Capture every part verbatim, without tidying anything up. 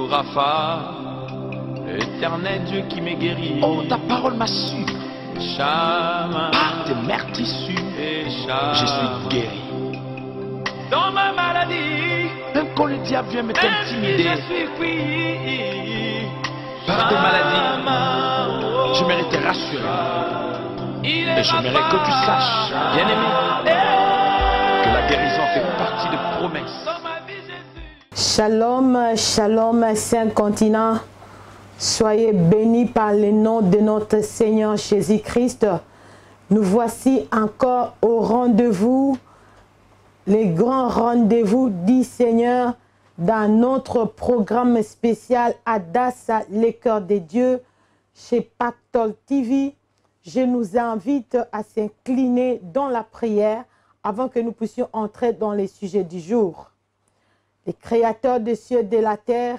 Rapha, éternel Dieu qui m'est guéri. Oh, ta parole m'a su. Shama, Par tes mères tissus, je suis guéri. Dans ma maladie, même quand le diable vient me t'intimider, je suis pris. par tes maladies, j'aimerais te rassurer. Et j'aimerais que tu saches, bien aimé, que la guérison fait partie des promesses. Shalom, shalom, Saint-Continent. Soyez bénis par le nom de notre Seigneur Jésus-Christ. Nous voici encore au rendez-vous, les grands rendez-vous du Seigneur dans notre programme spécial Adassa, les cœurs de Dieu, chez Pactol T V. Je nous invite à s'incliner dans la prière avant que nous puissions entrer dans les sujets du jour. Le Créateur des cieux et de la terre,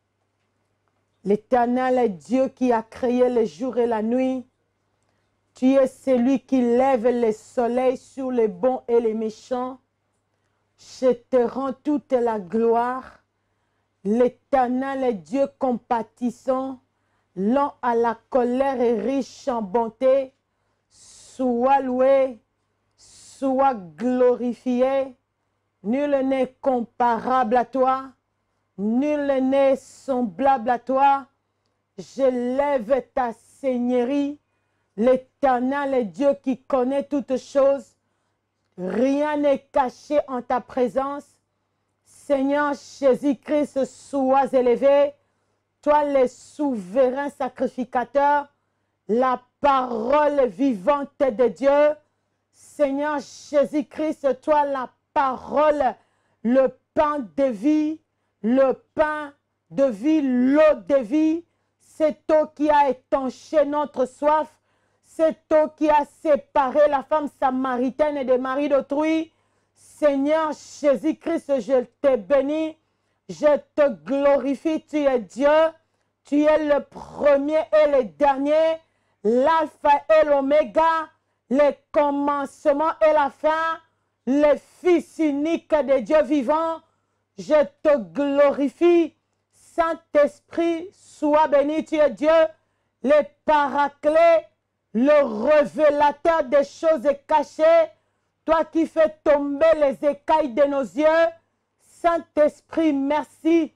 l'Éternel est Dieu qui a créé le jour et la nuit. Tu es celui qui lève le soleil sur les bons et les méchants. Je te rends toute la gloire. L'Éternel est Dieu compatissant, lent à la colère et riche en bonté. Sois loué, sois glorifié. Nul n'est comparable à toi. Nul n'est semblable à toi. Je lève ta seigneurie. L'Éternel est Dieu qui connaît toutes choses. Rien n'est caché en ta présence. Seigneur Jésus-Christ, sois élevé. Toi le souverain sacrificateur, la parole vivante de Dieu. Seigneur Jésus-Christ, toi la parole, le pain de vie, le pain de vie, l'eau de vie, cette eau qui a étanché notre soif, cette eau qui a séparé la femme samaritaine des maris d'autrui. Seigneur Jésus-Christ, je te bénis, je te glorifie, tu es Dieu, tu es le premier et le dernier, l'alpha et l'oméga, le commencement et la fin, le Fils unique de Dieu vivant. Je te glorifie, Saint-Esprit, sois béni, tu es Dieu, le paraclet, le révélateur des choses cachées, toi qui fais tomber les écailles de nos yeux. Saint-Esprit, merci.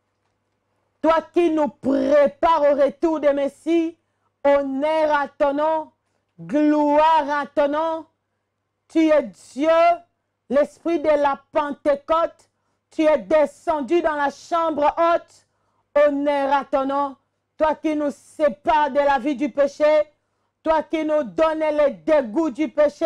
Toi qui nous prépares au retour de Messie, honneur à ton nom, gloire à ton nom. Tu es Dieu, l'esprit de la Pentecôte. Tu es descendu dans la chambre haute. Honneur à ton nom. Toi qui nous sépares de la vie du péché. Toi qui nous donnes le dégoût du péché.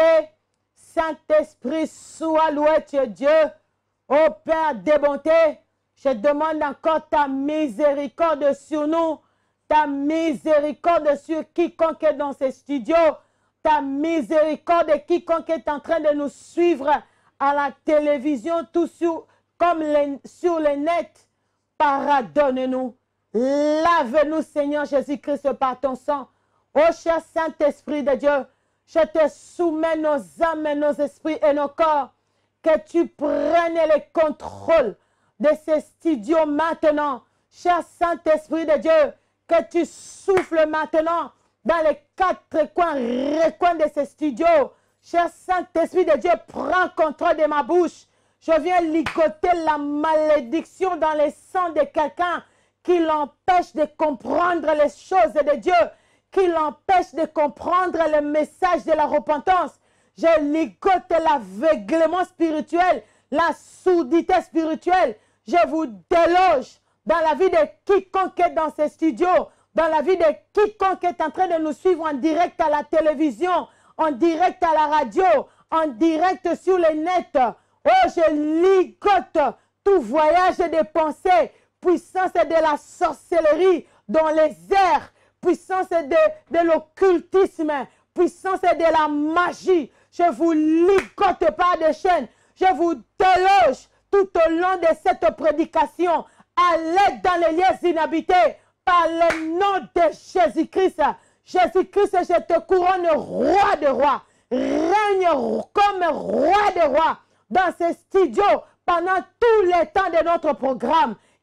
Saint-Esprit, sois loué, tu es Dieu. Ô Père de bonté, je demande encore ta miséricorde sur nous. Ta miséricorde sur quiconque est dans ces studios. Ta miséricorde de quiconque est en train de nous suivre à la télévision, tout sur, comme les, sur le net. Pardonne-nous. Lave-nous, Seigneur Jésus-Christ, par ton sang. Ô cher Saint-Esprit de Dieu, je te soumets nos âmes, nos esprits et nos corps. Que tu prennes le contrôle de ces studios maintenant. Cher Saint-Esprit de Dieu, que tu souffles maintenant dans les quatre coins, recoins de ces studios. Cher Saint-Esprit de Dieu, prends contrôle de ma bouche. Je viens ligoter la malédiction dans le sang de quelqu'un qui l'empêche de comprendre les choses de Dieu, qui l'empêche de comprendre le message de la repentance. Je ligote l'aveuglement spirituel, la sourdité spirituelle. Je vous déloge dans la vie de quiconque est dans ces studios, dans la vie de quiconque est en train de nous suivre en direct à la télévision, en direct à la radio, en direct sur le net. Oh, je ligote tout voyage de pensée, puissance de la sorcellerie dans les airs, puissance de, de l'occultisme, puissance de la magie. Je vous ligote par des chaînes. Je vous déloge tout au long de cette prédication. Allez dans les lieux inhabités par le nom de Jésus-Christ. Jésus-Christ, je te couronne roi de rois. Règne comme roi de rois dans ces studios pendant tout le temps de notre programme.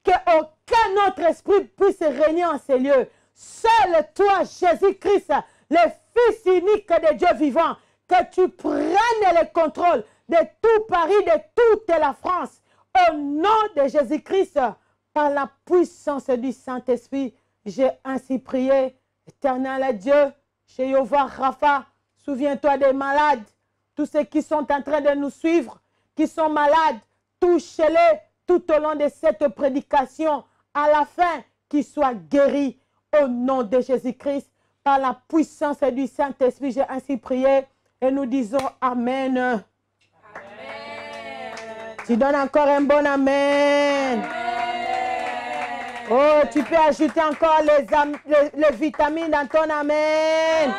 qu'aucun autre esprit puisse régner en ces lieux. Seul toi, Jésus-Christ, le Fils unique de Dieu vivant, que tu prennes le contrôle de tout Paris, de toute la France. Au nom de Jésus-Christ, par la puissance du Saint-Esprit, j'ai ainsi prié. Éternel Dieu, Jéhovah Rapha, souviens-toi des malades, tous ceux qui sont en train de nous suivre, qui sont malades, touche-les tout au long de cette prédication, à la fin, qu'ils soient guéris au nom de Jésus-Christ. Par la puissance du Saint-Esprit, j'ai ainsi prié et nous disons Amen. Amen. Tu donnes encore un bon Amen. Amen. Oh, tu peux ajouter encore les, les, les vitamines dans ton Amen.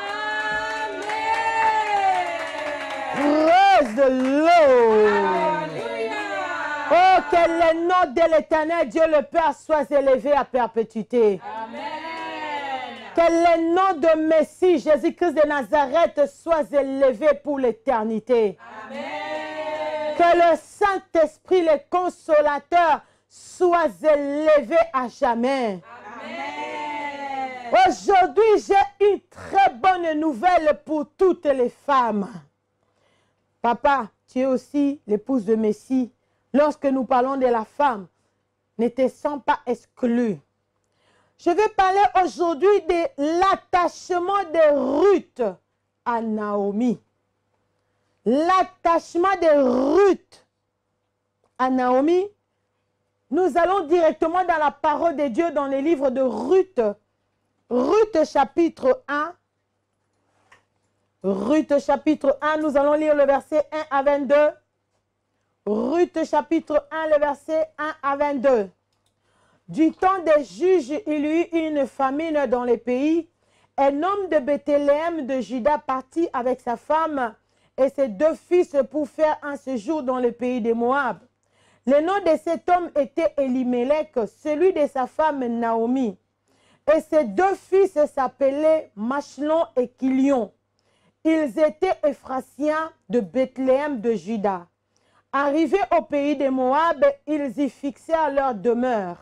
Amen. Praise the Lord. Oh, que le nom de l'Éternel, Dieu le Père, soit élevé à perpétuité. Amen. Que le nom de Messie, Jésus-Christ de Nazareth, soit élevé pour l'éternité. Que le Saint-Esprit, le Consolateur, soit élevé à jamais. Aujourd'hui, j'ai une très bonne nouvelle pour toutes les femmes. Papa, tu es aussi l'épouse de Messie. Lorsque nous parlons de la femme, ne te sens pas exclu. Je vais parler aujourd'hui de l'attachement de Ruth à Naomi. L'attachement de Ruth à Naomi. Nous allons directement dans la parole de Dieu dans les livres de Ruth. Ruth chapitre un. Ruth chapitre un, nous allons lire le verset un à vingt-deux. Ruth chapitre un, le verset un à vingt-deux. Du temps des juges, il y eut une famine dans les pays. Un homme de Bethléem de Juda partit avec sa femme et ses deux fils pour faire un séjour dans le pays de Moab. Le nom de cet homme était Elimelech, celui de sa femme Naomi. Et ses deux fils s'appelaient Machlon et Kilion. Ils étaient Éphrasiens de Bethléem de Juda. Arrivés au pays de Moab, ils y fixèrent leur demeure.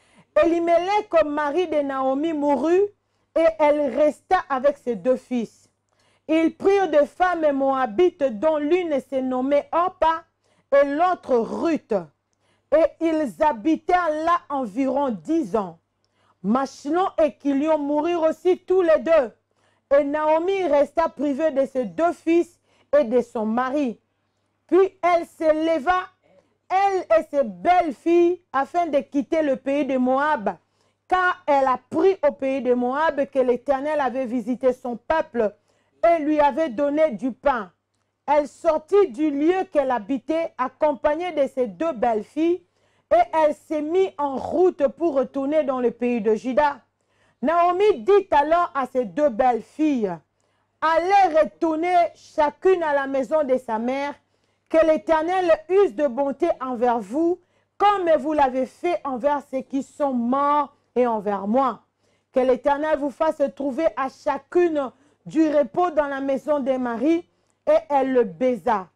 Elimelech, mari de Naomi, mourut et elle resta avec ses deux fils. Ils prirent deux femmes moabites dont l'une se nommait Orpa et l'autre Ruth. Et ils habitèrent là environ dix ans. Machlon et Kilion moururent aussi tous les deux. Et Naomi resta privée de ses deux fils et de son mari. Puis elle se leva, elle et ses belles-filles, afin de quitter le pays de Moab, car elle apprit au pays de Moab que l'Éternel avait visité son peuple et lui avait donné du pain. Elle sortit du lieu qu'elle habitait, accompagnée de ses deux belles-filles, et elle s'est mise en route pour retourner dans le pays de Juda. Naomi dit alors à ses deux belles-filles, « Allez retourner chacune à la maison de sa mère, que l'Éternel use de bonté envers vous, comme vous l'avez fait envers ceux qui sont morts et envers moi. Que l'Éternel vous fasse trouver à chacune du repos dans la maison des maris. » Et elle le baisa.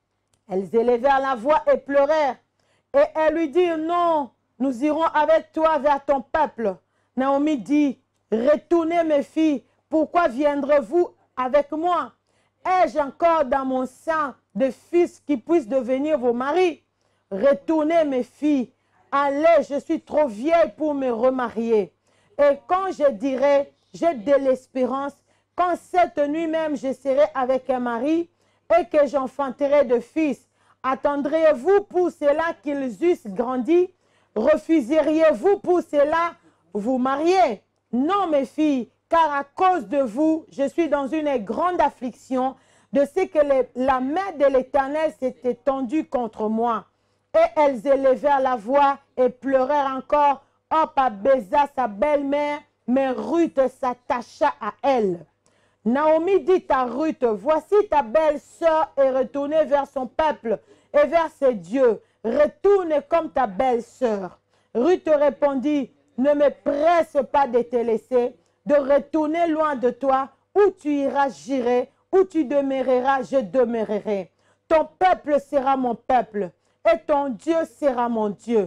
Elles élevèrent la voix et pleurèrent. Et elle lui dit, « Non, nous irons avec toi vers ton peuple. » Naomi dit, « Retournez mes filles, pourquoi viendrez-vous avec moi? Ai-je encore dans mon sein de fils qui puissent devenir vos maris? Retournez mes filles, allez, je suis trop vieille pour me remarier. Et quand je dirai, j'ai de l'espérance, quand cette nuit même je serai avec un mari et que j'enfanterai de fils, attendriez-vous pour cela qu'ils eussent grandi? Refuseriez-vous pour cela vous marier? Non, mes filles, car à cause de vous, je suis dans une grande affliction de ce que les, la main de l'Éternel s'est étendue contre moi. » Et elles élevèrent la voix et pleurèrent encore. Orpa baisa sa belle-mère, mais Ruth s'attacha à elle. Naomi dit à Ruth, « Voici ta belle-sœur est retournée vers son peuple et vers ses dieux. Retourne comme ta belle-sœur. » Ruth répondit, « Ne me presse pas de te laisser, de retourner loin de toi. Où tu iras, j'irai. Où tu demeureras, je demeurerai. Ton peuple sera mon peuple et ton Dieu sera mon Dieu.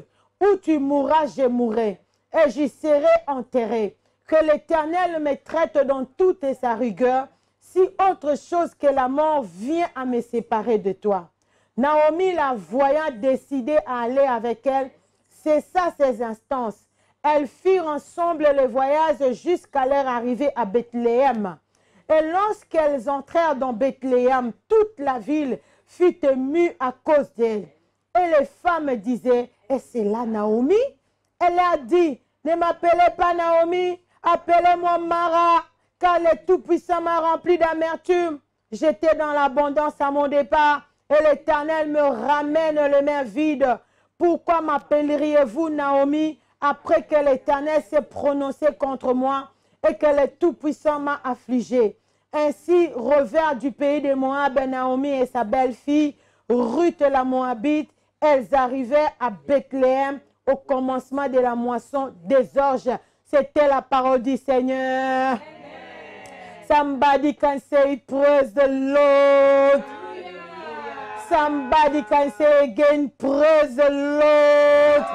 Où tu mourras, je mourrai, et j'y serai enterré. Que l'Éternel me traite dans toute sa rigueur, si autre chose que la mort vient à me séparer de toi. Naomi, la voyant décider à aller avec elle, cessa ses instances. Elles firent ensemble le voyage jusqu'à leur arrivée à Bethléem. Et lorsqu'elles entrèrent dans Bethléem, toute la ville fut émue à cause d'elle. Et les femmes disaient, « Et c'est là Naomi ?» Elle a dit, « Ne m'appelez pas Naomi, appelez-moi Mara, car le Tout-Puissant m'a rempli d'amertume. J'étais dans l'abondance à mon départ, et l'Éternel me ramène les mains vides. Pourquoi m'appelleriez-vous Naomi, après que l'Éternel s'est prononcé contre moi et que le Tout-Puissant m'a affligé? » Ainsi revers du pays de Moab, Naomi et sa belle-fille, Ruth la Moabite, elles arrivaient à Bethléem au commencement de la moisson des orges. C'était la parole du Seigneur. Amen. Somebody can say praise the Lord. Hallelujah. Somebody can say again praise the Lord.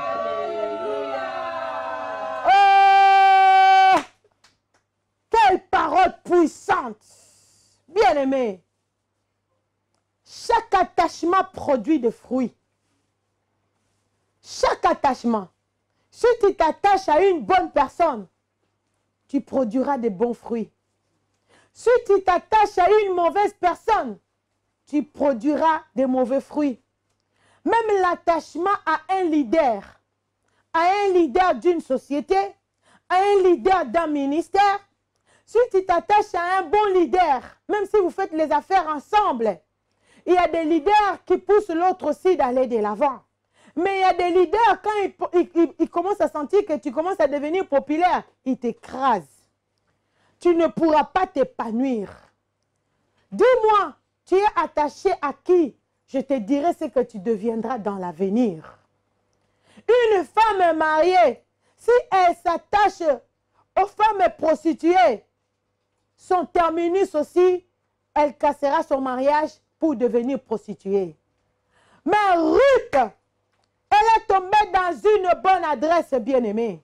Oh, quelle parole puissante. Bien-aimé, chaque attachement produit des fruits. Chaque attachement. Si tu t'attaches à une bonne personne, tu produiras de bons fruits. Si tu t'attaches à une mauvaise personne, tu produiras de mauvais fruits. Même l'attachement à un leader, à un leader d'une société, à un leader d'un ministère, si tu t'attaches à un bon leader, même si vous faites les affaires ensemble, il y a des leaders qui poussent l'autre aussi d'aller de l'avant. Mais il y a des leaders, quand ils, ils, ils, ils commencent à sentir que tu commences à devenir populaire, ils t'écrasent. Tu ne pourras pas t'épanouir. Dis-moi, tu es attaché à qui? Je te dirai ce que tu deviendras dans l'avenir. Une femme mariée, si elle s'attache aux femmes prostituées, son terminus aussi, elle cassera son mariage pour devenir prostituée. Mais Ruth, elle est tombée dans une bonne adresse, bien-aimée.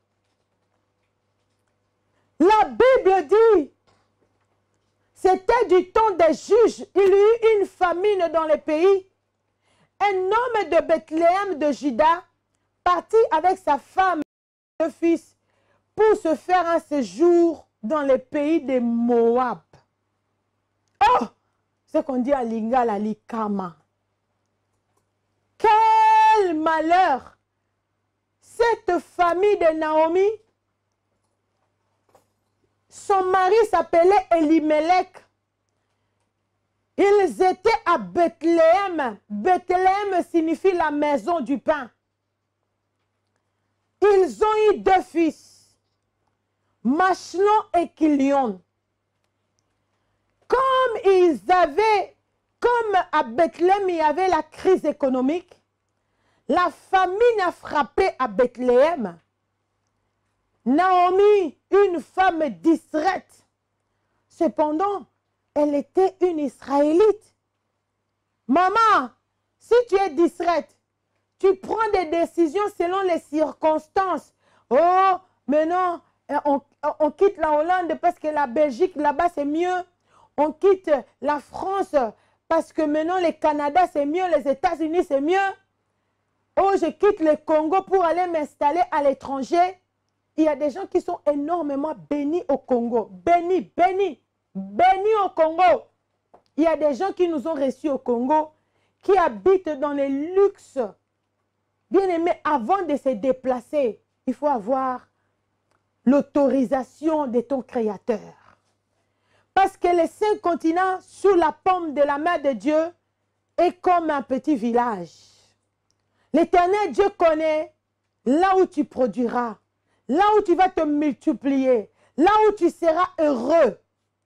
La Bible dit, c'était du temps des juges, il y eut une famine dans le pays. Un homme de Bethléem de Juda partit avec sa femme et deux fils pour se faire un séjour dans le pays de Moab. Oh, ce qu'on dit à Lingala, Likama. Quel malheur! Cette famille de Naomi, son mari s'appelait Elimelech. Ils étaient à Bethléem. Bethléem signifie la maison du pain. Ils ont eu deux fils, Machlon et Kilion. Comme ils avaient, comme à Bethléem, il y avait la crise économique, la famine a frappé à Bethléem. Naomi, une femme distraite, cependant, elle était une Israélite. Maman, si tu es distraite, tu prends des décisions selon les circonstances. Oh, mais non, on, on quitte la Hollande parce que la Belgique, là-bas, c'est mieux. On quitte la France parce que maintenant, le Canada, c'est mieux. Les États-Unis, c'est mieux. Oh, je quitte le Congo pour aller m'installer à l'étranger. Il y a des gens qui sont énormément bénis au Congo. Bénis, bénis, bénis au Congo. Il y a des gens qui nous ont reçus au Congo, qui habitent dans les luxes. Bien aimé, avant de se déplacer, il faut avoir l'autorisation de ton Créateur. Parce que les cinq continents, sous la paume de la main de Dieu, est comme un petit village. L'Éternel Dieu connaît là où tu produiras, là où tu vas te multiplier, là où tu seras heureux.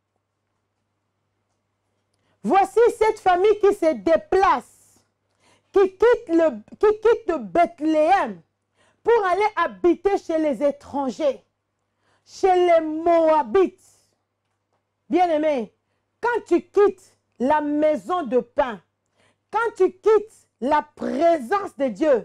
Voici cette famille qui se déplace, qui quitte, le, qui quitte Bethléem pour aller habiter chez les étrangers, chez les Moabites. Bien-aimé, quand tu quittes la maison de pain, quand tu quittes la présence de Dieu,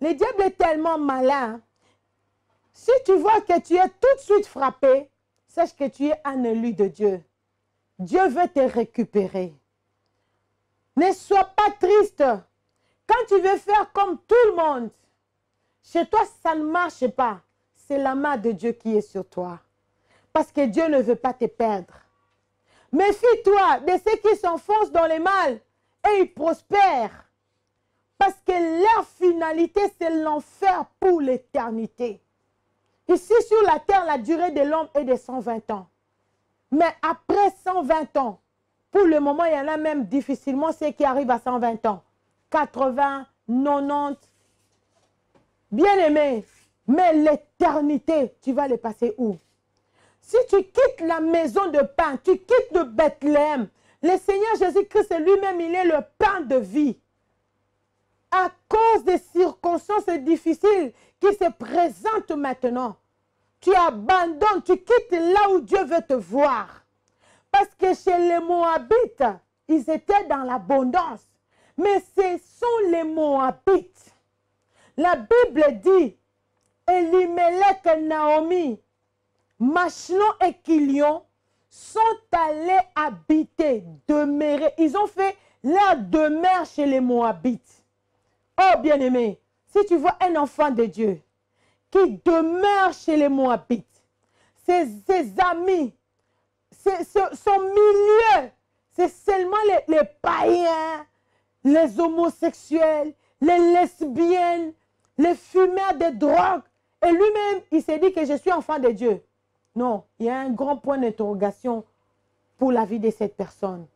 Le diable est tellement malin. Si tu vois que tu es tout de suite frappé, sache que tu es un élu de Dieu. Dieu veut te récupérer. Ne sois pas triste. Quand tu veux faire comme tout le monde, chez toi, ça ne marche pas. C'est la main de Dieu qui est sur toi. Parce que Dieu ne veut pas te perdre. Méfie-toi de ceux qui s'enfoncent dans le mal et ils prospèrent. Parce que leur finalité, c'est l'enfer pour l'éternité. Ici, sur la terre, la durée de l'homme est de cent vingt ans. Mais après cent vingt ans, pour le moment, il y en a même difficilement ceux qui arrivent à cent vingt ans. quatre-vingts, quatre-vingt-dix. Bien-aimé, mais l'éternité, tu vas le passer où? Si tu quittes la maison de pain, tu quittes de Bethléem, le Seigneur Jésus-Christ lui-même, il est le pain de vie. À cause des circonstances difficiles qui se présentent maintenant, tu abandonnes, tu quittes là où Dieu veut te voir. Parce que chez les Moabites, ils étaient dans l'abondance. Mais ce sont les Moabites. La Bible dit, Elimelech et Naomi, Machlon et Kilion sont allés habiter, demeurer. Ils ont fait leur demeure chez les Moabites. Oh bien-aimé, si tu vois un enfant de Dieu qui demeure chez les Moabites, ses, ses amis, ses, ses, son milieu, c'est seulement les, les païens, les homosexuels, les lesbiennes, les fumeurs de drogue. Et lui-même, il s'est dit que je suis enfant de Dieu. Non, il y a un grand point d'interrogation pour la vie de cette personne.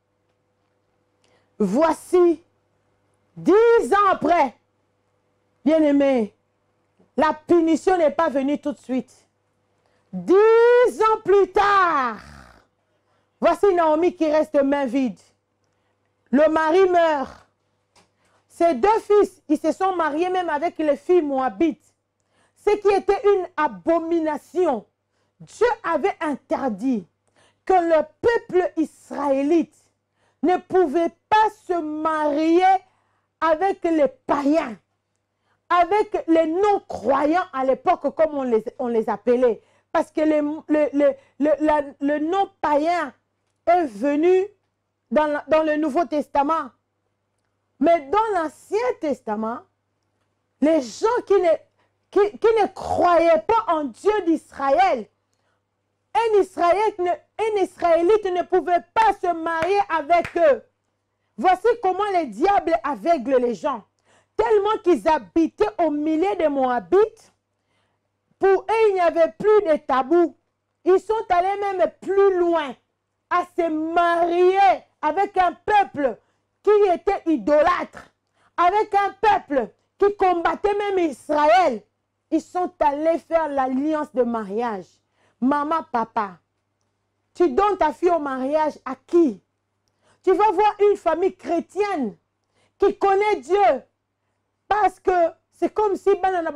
Voici, dix ans après, bien-aimé, la punition n'est pas venue tout de suite. Dix ans plus tard, voici Naomi qui reste main vide. Le mari meurt. Ses deux fils, ils se sont mariés même avec les filles moabites. Ce qui était une abomination. Dieu avait interdit que le peuple israélite ne pouvait pas se marier avec les païens, avec les non-croyants à l'époque, comme on les, on les appelait. Parce que les, le, le, le, la, le non-païen est venu dans, la, dans le Nouveau Testament. Mais dans l'Ancien Testament, les gens qui ne, qui, qui ne croyaient pas en Dieu d'Israël, un Israélite, un Israélite ne pouvait pas se marier avec eux. Voici comment les diables aveuglent les gens. Tellement qu'ils habitaient au milieu des Moabites, pour eux, il n'y avait plus de tabou. Ils sont allés même plus loin, à se marier avec un peuple qui était idolâtre, avec un peuple qui combattait même Israël. Ils sont allés faire l'alliance de mariage. Maman, papa, tu donnes ta fille au mariage à qui? Tu vas voir une famille chrétienne qui connaît Dieu. Parce que c'est comme si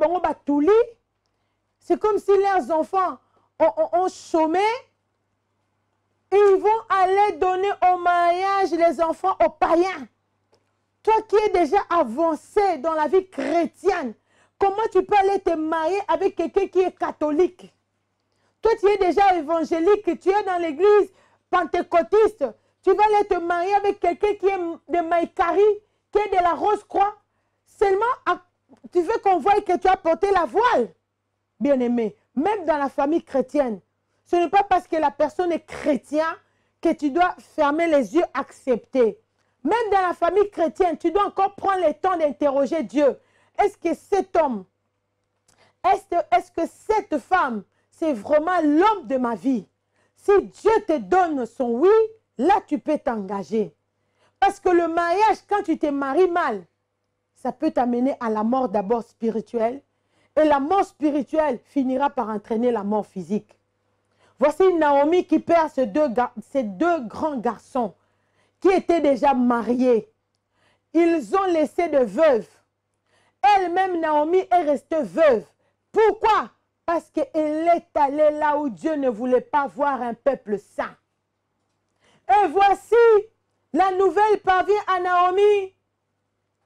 c'est comme si leurs enfants ont, ont, ont chômé. Et ils vont aller donner au mariage les enfants aux païens. Toi qui es déjà avancé dans la vie chrétienne, comment tu peux aller te marier avec quelqu'un qui est catholique? Toi, tu es déjà évangélique, tu es dans l'église pentecôtiste. Tu vas aller te marier avec quelqu'un qui est de Maïkari, qui est de la Rose-Croix. Seulement, tu veux qu'on voie que tu as porté la voile. Bien-aimé, même dans la famille chrétienne, ce n'est pas parce que la personne est chrétienne que tu dois fermer les yeux, accepter. Même dans la famille chrétienne, tu dois encore prendre le temps d'interroger Dieu. Est-ce que cet homme, est-ce est-ce que cette femme, c'est vraiment l'homme de ma vie? Si Dieu te donne son oui, là tu peux t'engager. Parce que le mariage, quand tu te maries mal, ça peut t'amener à la mort d'abord spirituelle. Et la mort spirituelle finira par entraîner la mort physique. Voici Naomi qui perd ces deux, ces deux grands garçons qui étaient déjà mariés. Ils ont laissé de veuves. Elle-même, Naomi, est restée veuve. Pourquoi? Parce qu'elle est allée là où Dieu ne voulait pas voir un peuple saint. Et voici, la nouvelle parvient à Naomi.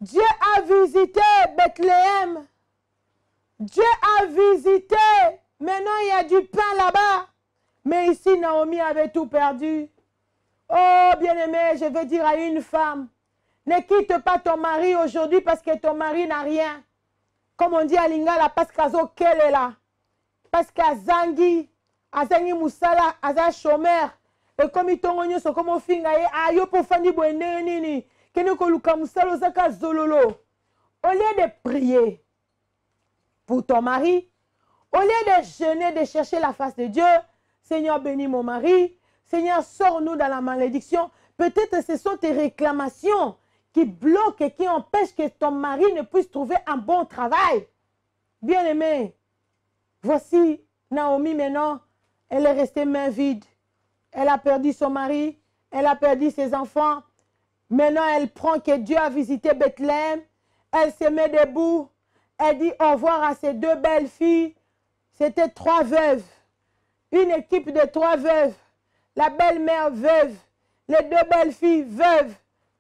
Dieu a visité Bethléem. Dieu a visité. Maintenant, il y a du pain là-bas. Mais ici, Naomi avait tout perdu. Oh, bien-aimé, je veux dire à une femme, ne quitte pas ton mari aujourd'hui parce que ton mari n'a rien. Comme on dit à Lingala, parce qu'azo qu'elle est là. Parce qu'azangi, azangi musala, aza chômeur. Et comme il tombe on comme on finga, ayo pour fandi boene nini, kene ko luka musala zaka zololo. Au lieu de prier pour ton mari, au lieu de jeûner, de chercher la face de Dieu, Seigneur bénis mon mari, Seigneur sors-nous dans la malédiction. Peut-être ce sont tes réclamations qui bloquent et qui empêchent que ton mari ne puisse trouver un bon travail. Bien-aimé, voici Naomi maintenant, elle est restée main vide. Elle a perdu son mari, elle a perdu ses enfants. Maintenant, elle prend que Dieu a visité Bethléem. Elle se met debout. Elle dit au revoir à ses deux belles filles. C'était trois veuves. Une équipe de trois veuves. La belle-mère veuve. Les deux belles filles veuves.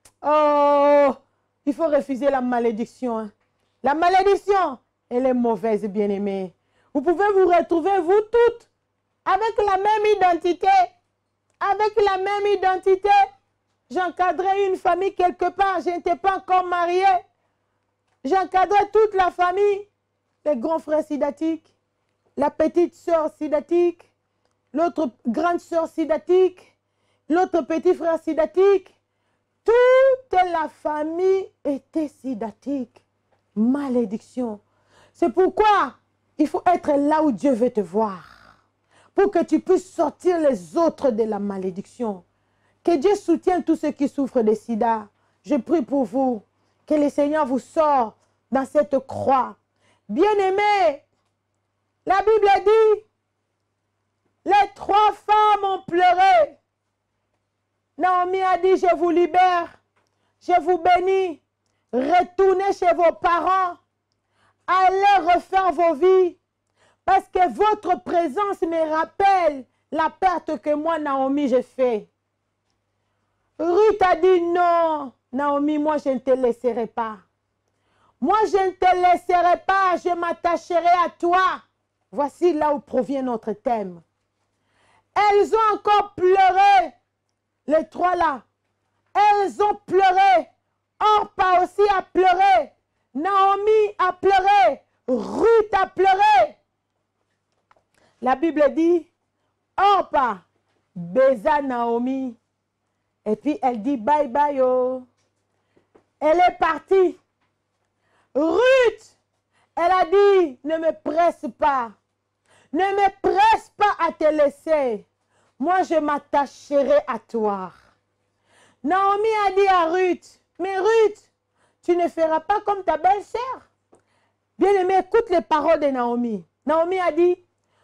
Oh, il faut refuser la malédiction. Hein. La malédiction, elle est mauvaise, bien-aimée. Vous pouvez vous retrouver, vous toutes, avec la même identité. Avec la même identité. J'encadrais une famille quelque part. Je n'étais pas encore mariée. J'encadrais toute la famille. Les grands frères sidatiques. La petite sœur sidatique. L'autre grande sœur sidatique. L'autre petit frère sidatique. Toute la famille était sidatique. Malédiction. C'est pourquoi il faut être là où Dieu veut te voir. Pour que tu puisses sortir les autres de la malédiction. Que Dieu soutienne tous ceux qui souffrent de sida. Je prie pour vous. Que le Seigneur vous sorte dans cette croix. Bien-aimés, la Bible dit, les trois femmes ont pleuré. Naomi a dit, je vous libère, je vous bénis. Retournez chez vos parents. Allez refaire vos vies. Parce que votre présence me rappelle la perte que moi, Naomi, j'ai fait. Ruth a dit non, Naomi, moi, je ne te laisserai pas. Moi, je ne te laisserai pas, je m'attacherai à toi. Voici là où provient notre thème. Elles ont encore pleuré, les trois là. Elles ont pleuré. Orpa aussi a pleuré. Naomi a pleuré. Ruth a pleuré. La Bible dit, Orpa baisa Naomi. Et puis elle dit bye bye oh. Elle est partie. Ruth, elle a dit, ne me presse pas. Ne me presse pas à te laisser. Moi, je m'attacherai à toi. Naomi a dit à Ruth, mais Ruth, tu ne feras pas comme ta belle-sœur. Bien-aimé, écoute les paroles de Naomi. Naomi a dit,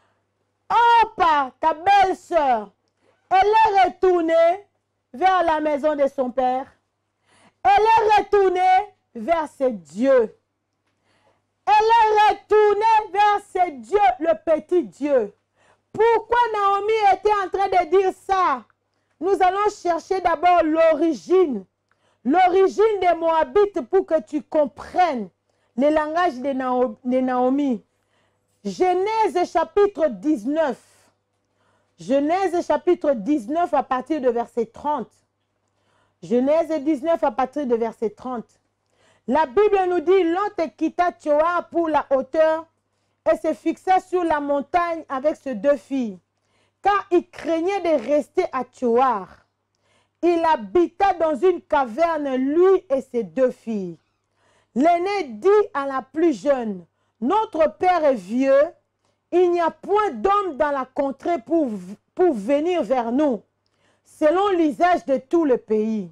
Orpa, ta belle-sœur, elle est retournée vers la maison de son père. Elle est retournée vers ses dieux. Elle est retournée vers ses dieux, le petit Dieu. Pourquoi Naomi était en train de dire ça? Nous allons chercher d'abord l'origine. L'origine des Moabites pour que tu comprennes le langage de Naomi. Genèse chapitre dix-neuf. Genèse chapitre dix-neuf à partir de verset trente. Genèse dix-neuf à partir de verset trente. La Bible nous dit, Lot quitta Tsoar pour la hauteur et se fixa sur la montagne avec ses deux filles, car il craignait de rester à Tsoar. Il habita dans une caverne, lui et ses deux filles. L'aîné dit à la plus jeune, notre père est vieux, il n'y a point d'homme dans la contrée pour, pour venir vers nous, selon l'usage de tout le pays.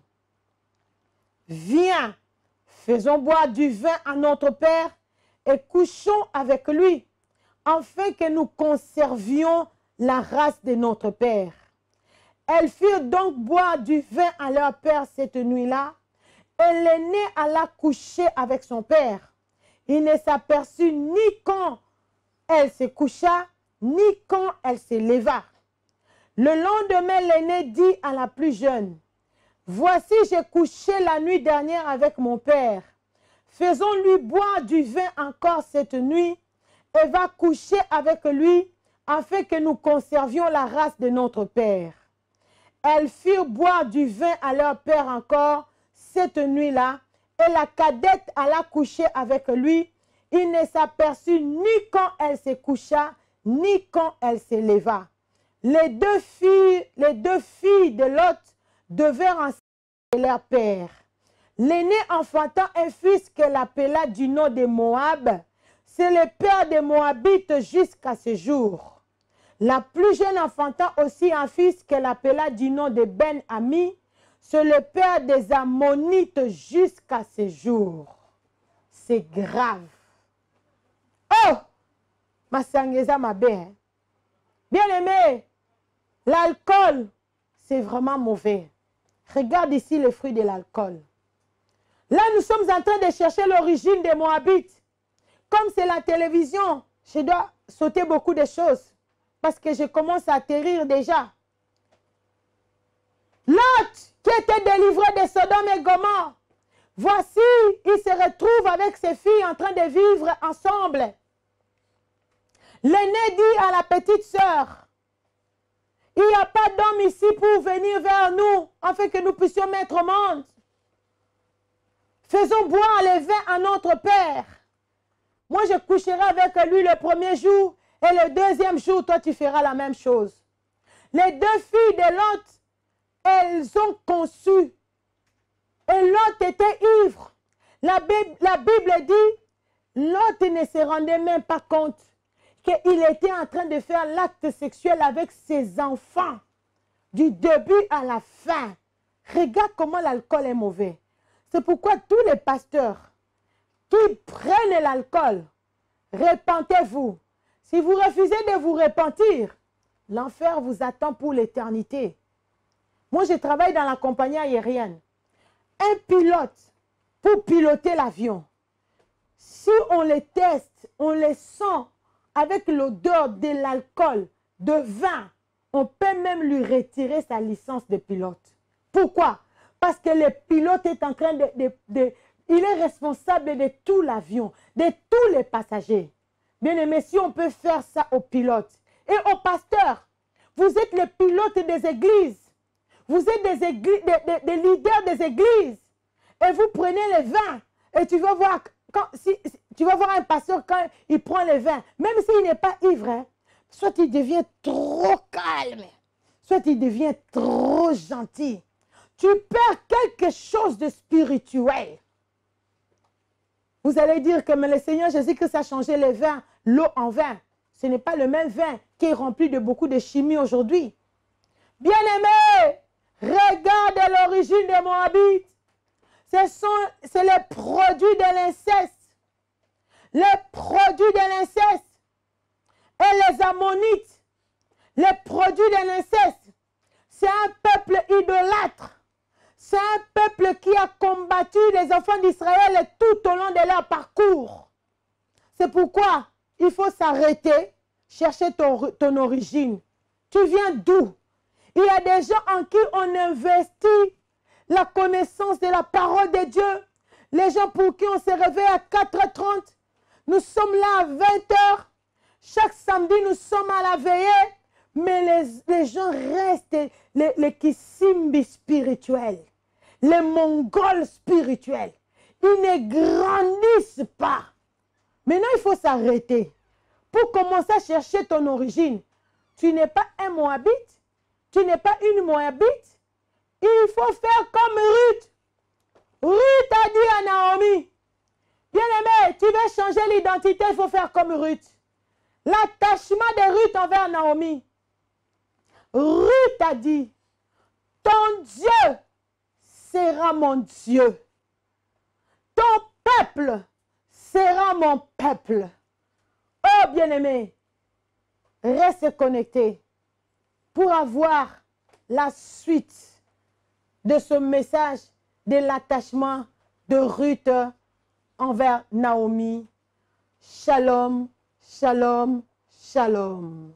Viens, faisons boire du vin à notre père et couchons avec lui, afin que nous conservions la race de notre père. Elles firent donc boire du vin à leur père cette nuit-là, et l'aîné alla coucher avec son père. Il ne s'aperçut ni quand elle se coucha, ni quand elle se leva. Le lendemain, l'aîné dit à la plus jeune, « Voici, j'ai couché la nuit dernière avec mon père, faisons-lui boire du vin encore cette nuit et va coucher avec lui afin que nous conservions la race de notre père. Elles firent boire du vin à leur père encore cette nuit-là, et la cadette alla coucher avec lui. Il ne s'aperçut ni quand elle se coucha, ni quand elle se leva. Les deux filles, les deux filles de Lot devinrent enceintes de leur père. L'aîné enfantant un fils qu'elle appela du nom de Moab. C'est le père des Moabites jusqu'à ce jour. La plus jeune enfantant aussi un fils qu'elle appela du nom de Ben-Ami. C'est le père des Ammonites jusqu'à ce jour. C'est grave. Oh! Ma sangeza ma belle. Bien-aimé, l'alcool, c'est vraiment mauvais. Regarde ici le fruit de l'alcool. Là, nous sommes en train de chercher l'origine des Moabites. Comme c'est la télévision, je dois sauter beaucoup de choses. Parce que je commence à atterrir déjà. Lot, qui était délivré de Sodome et Gomorrhe, voici, il se retrouve avec ses filles en train de vivre ensemble. L'aîné dit à la petite sœur, il n'y a pas d'homme ici pour venir vers nous, afin que nous puissions mettre au monde. Faisons boire le vin à notre père. Moi, je coucherai avec lui le premier jour, et le deuxième jour, toi, tu feras la même chose. Les deux filles de Lot, elles ont conçu. Et Lot était ivre. La Bible, la Bible dit, Lot ne se rendait même pas compte qu'il était en train de faire l'acte sexuel avec ses enfants. Du début à la fin. Regarde comment l'alcool est mauvais. C'est pourquoi tous les pasteurs qui prennent l'alcool, repentez-vous. Si vous refusez de vous repentir, l'enfer vous attend pour l'éternité. Moi, je travaille dans la compagnie aérienne. Un pilote, pour piloter l'avion, si on les teste, on les sent avec l'odeur de l'alcool, de vin, on peut même lui retirer sa licence de pilote. Pourquoi? Parce que le pilote est en train de, de, de... Il est responsable de tout l'avion, de tous les passagers. Bien aimé, si on peut faire ça aux pilotes et aux pasteurs, vous êtes les pilotes des églises. Vous êtes des, églises, des, des, des leaders des églises. Et vous prenez le vin. Et tu vas voir, quand, si, si, tu vas voir un pasteur quand il prend le vin. Même s'il n'est pas ivre, hein, soit il devient trop calme. Soit il devient trop gentil. Tu perds quelque chose de spirituel. Vous allez dire que mais le Seigneur Jésus-Christ a changé le vin, l'eau en vin. Ce n'est pas le même vin qui est rempli de beaucoup de chimie aujourd'hui. Bien-aimés, regarde l'origine des Moabites. C'est les produits de l'inceste. Les produits de l'inceste. Et les Ammonites, les produits de l'inceste. C'est un peuple idolâtre. C'est un peuple qui a combattu les enfants d'Israël tout au long de leur parcours. C'est pourquoi il faut s'arrêter, chercher ton, ton origine. Tu viens d'où? Il y a des gens en qui on investit la connaissance de la parole de Dieu. Les gens pour qui on se réveille à quatre heures trente. Nous sommes là à vingt heures. Chaque samedi, nous sommes à la veillée. Mais les, les gens restent les, les Kissimbi spirituels. Les Mongols spirituels. Ils ne grandissent pas. Maintenant, il faut s'arrêter. Pour commencer à chercher ton origine. Tu n'es pas un Moabite. Tu n'es pas une Moabite. Il faut faire comme Ruth. Ruth a dit à Naomi, bien-aimé, tu veux changer l'identité, il faut faire comme Ruth. L'attachement de Ruth envers Naomi. Ruth a dit, ton Dieu sera mon Dieu. Ton peuple sera mon peuple. Oh bien-aimé, reste connecté pour avoir la suite de ce message de l'attachement de Ruth envers Naomi. Shalom, shalom, shalom.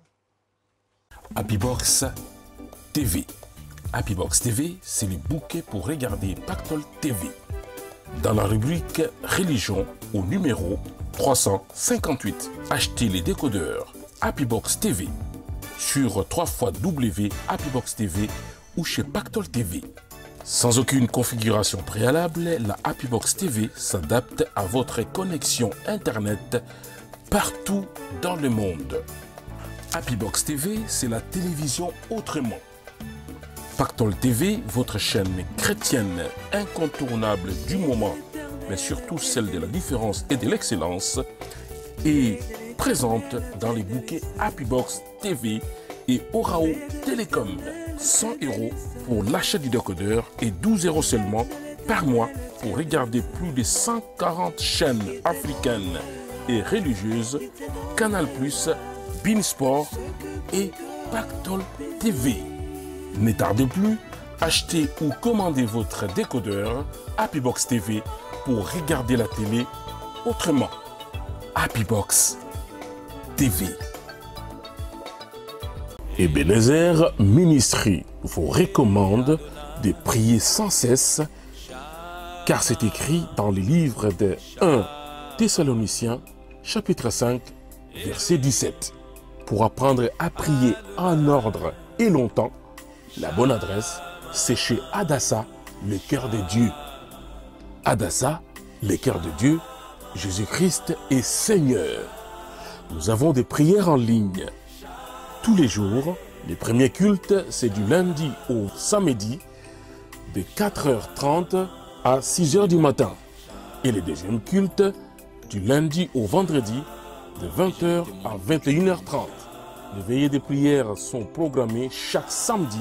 Happybox T V. Happybox T V, c'est le bouquet pour regarder Pactol T V. dans la rubrique Religion au numéro trois cent cinquante-huit. Achetez les décodeurs Happybox T V sur w w w point happybox t v ou chez Pactol T V. Sans aucune configuration préalable, la Happybox T V s'adapte à votre connexion Internet partout dans le monde. Happybox T V, c'est la télévision autrement. Pactol T V, votre chaîne chrétienne incontournable du moment, mais surtout celle de la différence et de l'excellence, est présente dans les bouquets Happybox T V et Orao Télécom. cent euros pour l'achat du décodeur et douze euros seulement par mois pour regarder plus de cent quarante chaînes africaines et religieuses, Canal plus, Beansport et Pactol T V. Ne tardez plus, achetez ou commandez votre décodeur Happybox T V pour regarder la télé autrement. Happybox T V. Ebenezer Ministry vous recommande de prier sans cesse, car c'est écrit dans le livre de premier Thessaloniciens, chapitre cinq, verset dix-sept. Pour apprendre à prier en ordre et longtemps, la bonne adresse, c'est chez Adassa, le cœur de Dieu. Adassa, le cœur de Dieu, Jésus-Christ est Seigneur. Nous avons des prières en ligne tous les jours. Les premiers cultes, c'est du lundi au samedi, de quatre heures trente à six heures du matin. Et les deuxièmes cultes, du lundi au vendredi, de vingt heures à vingt et une heures trente. Les veillées de prières sont programmées chaque samedi,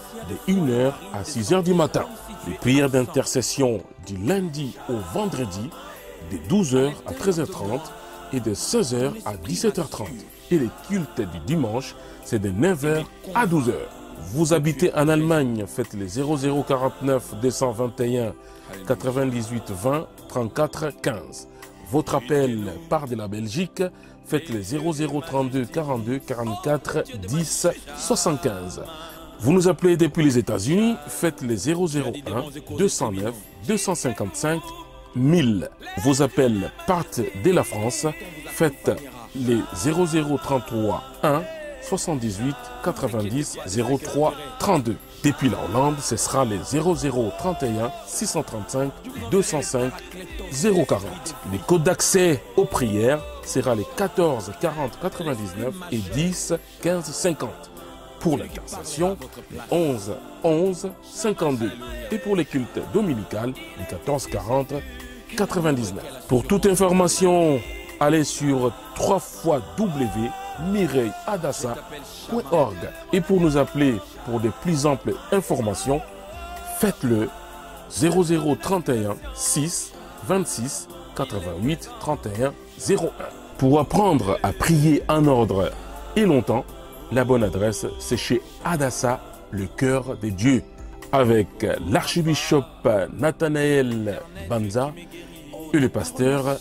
de une heure à six heures du matin. Les prières d'intercession du lundi au vendredi, de douze heures à treize heures trente et de seize heures à dix-sept heures trente. Et les cultes du dimanche, c'est de neuf heures à douze heures. Vous habitez en Allemagne, faites les zéro zéro quarante-neuf deux cent vingt et un quatre-vingt-dix-huit vingt trente-quatre quinze. Votre appel part de la Belgique, faites les zéro zéro trente-deux quarante-deux quarante-quatre dix soixante-quinze. Vous nous appelez depuis les États-Unis, faites les zéro zéro un deux cent neuf deux cent cinquante-cinq mille. Vos appels partent de la France, faites les zéro zéro trente-trois un soixante-dix-huit quatre-vingt-dix zéro trois trente-deux. Depuis la Hollande, ce sera les zéro zéro trente et un six cent trente-cinq deux cent cinq zéro quarante. Les codes d'accès aux prières sera les quatorze quarante quatre-vingt-dix-neuf et dix quinze cinquante. Pour l'intercession, les onze onze cinquante-deux. Et pour les cultes dominicales, les quatorze quarante quatre-vingt-dix-neuf. Pour toute information, allez sur w w w point mireille adassa point org. Et pour nous appeler pour de plus amples informations, faites-le zéro zéro trente et un six vingt-six quatre-vingt-huit trente et un zéro un. Pour apprendre à prier en ordre et longtemps, la bonne adresse, c'est chez Adassa, le cœur de Dieu, avec l'archibishop Nathanaël Banza et le pasteur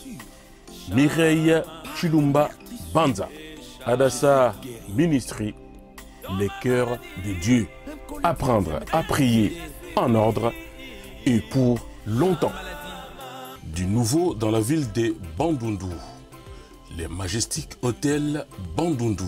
Mireille Chilumba Banza. Adassa Ministry, le cœur de Dieu. Apprendre à prier en ordre et pour longtemps. Du nouveau dans la ville de Bandundu, les Majestic Hôtels Bandundu.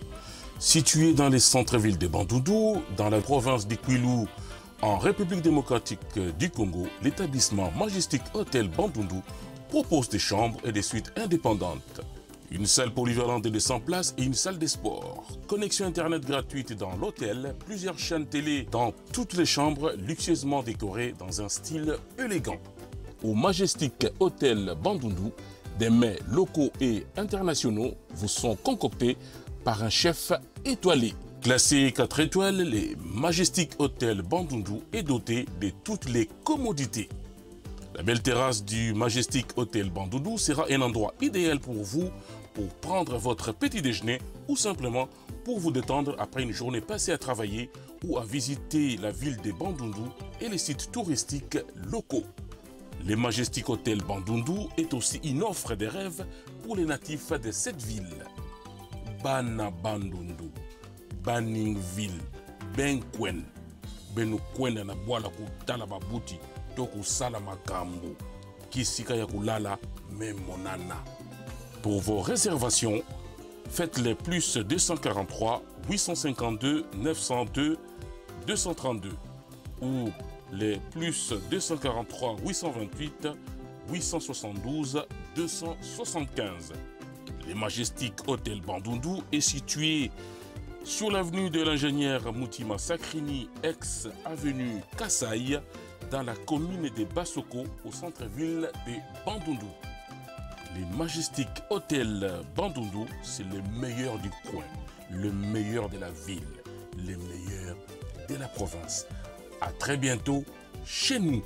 Situé dans les centres-villes de Bandundu, dans la province d'Ikwilu, en République démocratique du Congo, l'établissement Majestic Hotel Bandundu propose des chambres et des suites indépendantes. Une salle polyvalente de cent places et une salle de sport. Connexion internet gratuite dans l'hôtel, plusieurs chaînes télé dans toutes les chambres luxueusement décorées dans un style élégant. Au Majestic Hotel Bandundu, des mets locaux et internationaux vous sont concoctés par un chef étoilé. Classé quatre étoiles, les Majestic Hotel Bandundu est doté de toutes les commodités. La belle terrasse du Majestic Hotel Bandundu sera un endroit idéal pour vous pour prendre votre petit déjeuner ou simplement pour vous détendre après une journée passée à travailler ou à visiter la ville de Bandundu et les sites touristiques locaux. Le Majestic Hotel Bandundu est aussi une offre de rêve pour les natifs de cette ville. Bana Bandundu, Baningville, Benkwen, Benukwenda na bwala kutala babuti toku sala makambo. Kisika Yakulala Memonana. Pour vos réservations, faites-les plus deux cent quarante-trois huit cent cinquante-deux neuf cent deux deux cent trente-deux ou les plus deux cent quarante-trois huit cent vingt-huit huit cent soixante-douze deux cent soixante-quinze. Le Majestic Hôtel Bandundu est situé sur l'avenue de l'ingénieur Moutima Sakrini, ex-avenue Kasaï, dans la commune de Bassoko, au centre-ville de Bandundu. Le Majestic Hôtel Bandundu, c'est le meilleur du coin, le meilleur de la ville, le meilleur de la province. À très bientôt chez nous.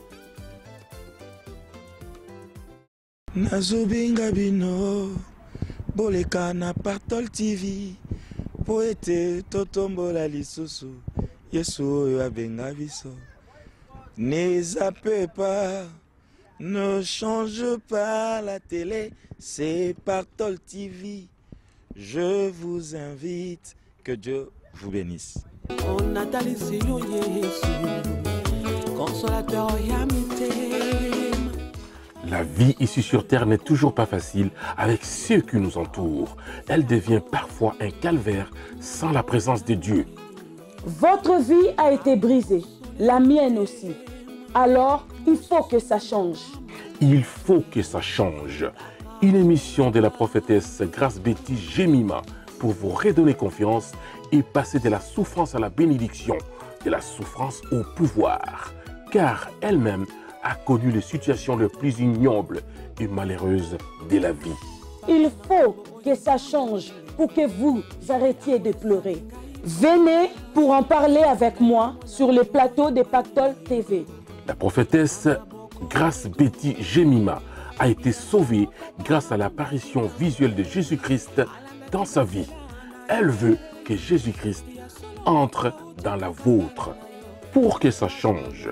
Nazobinga bino boleka na Pactol T V poete totombola lisusu Yesu oyo abenga biso. Ne zappez pas, ne change pas la télé, c'est Pactol T V. Je vous invite, que Dieu vous bénisse. On a Yesu, consolateur Yamite. La vie ici sur terre n'est toujours pas facile avec ceux qui nous entourent. Elle devient parfois un calvaire sans la présence de Dieu. Votre vie a été brisée, la mienne aussi. Alors, il faut que ça change. Il faut que ça change. Une émission de la prophétesse Grace Betty Jemima pour vous redonner confiance et passer de la souffrance à la bénédiction, de la souffrance au pouvoir. Car elle-même a connu les situations les plus ignobles et malheureuses de la vie. Il faut que ça change pour que vous arrêtiez de pleurer. Venez pour en parler avec moi sur le plateau de Pactol T V. La prophétesse Grace Betty Jemima a été sauvée grâce à l'apparition visuelle de Jésus-Christ dans sa vie. Elle veut que Jésus-Christ entre dans la vôtre pour que ça change.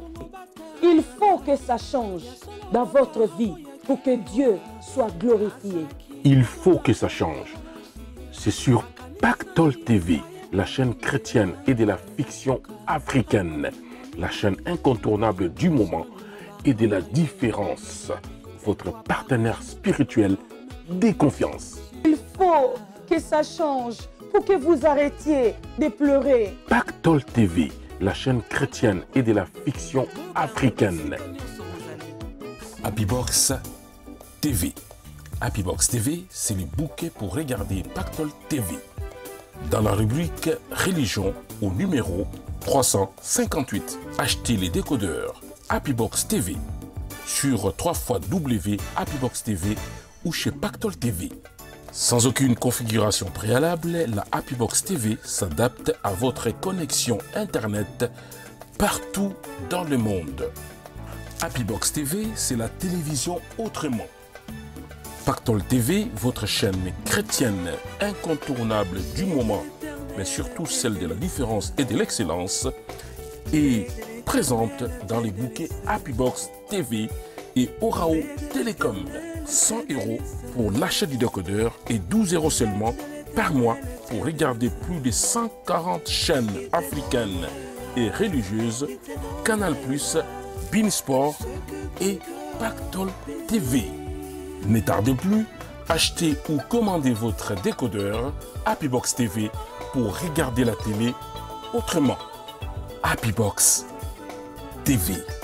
Il faut que ça change dans votre vie pour que Dieu soit glorifié. Il faut que ça change. C'est sur Pactol T V, la chaîne chrétienne et de la fiction africaine, la chaîne incontournable du moment et de la différence, votre partenaire spirituel des confiances. Il faut que ça change pour que vous arrêtiez de pleurer. Pactol T V, la chaîne chrétienne et de la fiction africaine. Happybox T V. Happybox T V, c'est le bouquet pour regarder Pactol T V. Dans la rubrique Religion, au numéro trois cent cinquante-huit, achetez les décodeurs Happybox T V sur w w w point happybox t v ou chez Pactol T V. Sans aucune configuration préalable, la Happybox T V s'adapte à votre connexion Internet partout dans le monde. Happybox T V, c'est la télévision autrement. Pactol T V, votre chaîne chrétienne incontournable du moment, mais surtout celle de la différence et de l'excellence, est présente dans les bouquets Happybox T V et Orao Télécom. cent euros pour l'achat du décodeur et douze euros seulement par mois pour regarder plus de cent quarante chaînes africaines et religieuses, Canal plus, Beansport et Pactol T V. Ne tardez plus, achetez ou commandez votre décodeur Happybox T V pour regarder la télé autrement. Happybox T V.